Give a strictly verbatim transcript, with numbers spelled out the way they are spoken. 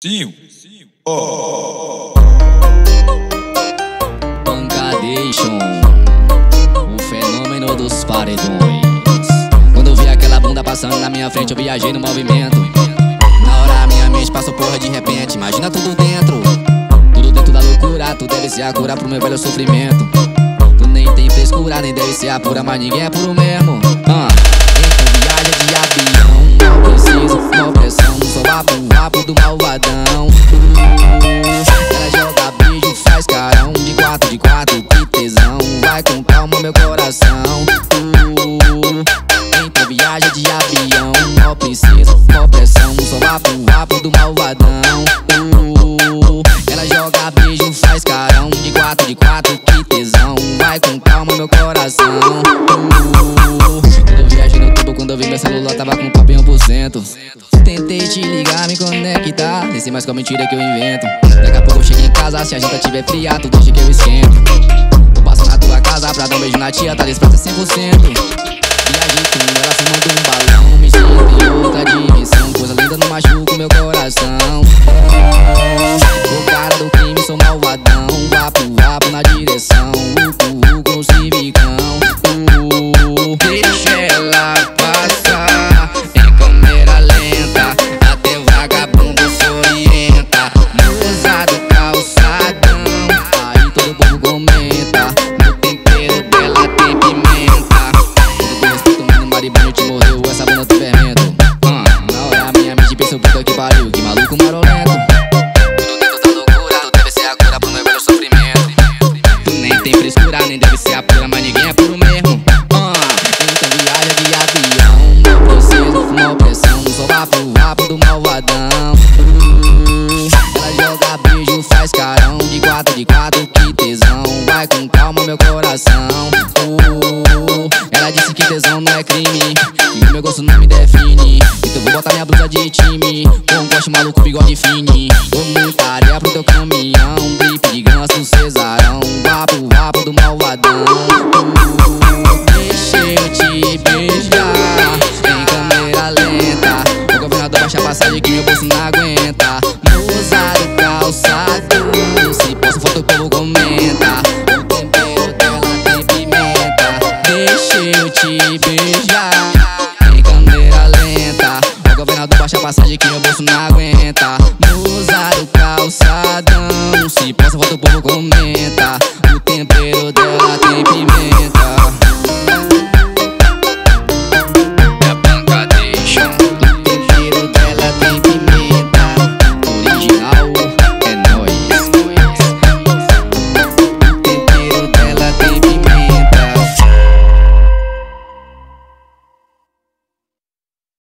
Cinco. Oh. Pancadeixxon, o fenômeno dos paredões. Quando eu vi aquela bunda passando na minha frente, eu viajei no movimento. Na hora a minha mente passou porra de repente. Imagina tudo dentro, tudo dentro da loucura. Tu deve ser a cura pro meu velho sofrimento. Tu nem tem frescura, nem deve ser a pura, mas ninguém é puro mesmo. ah. Então viaja de avião, não preciso, não pressão. Sou vapo, vapo do malvadão. Ela joga beijo, faz carão. De quatro, de quatro, que tesão. Vai com calma meu coração. Então viaja de avião, não preciso, não pressão. Sou vapo, vapo do malvadão. Ela joga beijo, faz carão. De quatro, de quatro, que tesão. Vai com calma meu coração. Eu viajei no tubo quando eu vi meu celular tava com papo em um por cento. Tentei te ligar, me conectar. Nem sei mais qual mentira que eu invento. Daqui a pouco eu chego em casa, se a janta tiver fria, tu deixa que eu esquento. Eu passo na tua casa pra dar um beijo na tia, tá disposta cem por cento. Viajei com ela fumando um balão. Me sinto em outra dimensão. Coisa linda não machuca o meu coração. O cara do crime, sou malvadão. Vapo, vapo na direção. Uco, uco no civicão. Uh, deixa ela passar em câmera lenta, até o vagabundo se orienta. Musa do calçadão, aí todo povo comenta. No tempero dela tem pimenta. Quando tu respeita o mundo, maribanho te morreu. Essa bunda tu fermento. ah, Na hora a minha mente pensou, puta que pariu, que maluco marolento. Tudo dentro da loucura, tu deve ser a cura pro meu velho sofrimento. Tu nem tem frescura, nem deve ser a pura, mas ninguém é puro mesmo. Então viaja de avião, não preciso, não pressão. Sou vapo, vapo do malvadão. Ela joga beijo, faz carão. De quatro, de quatro, que tesão. Vai com calma meu coração. uh, Ela disse que tesão não é crime, e o meu gosto não me define. Então vou botar minha blusa de time, com um gosto maluco, bigode fine. Dou muita areia pro teu caminhão, gripe de ganso, cesarão. Vapo, vapo do malvadão.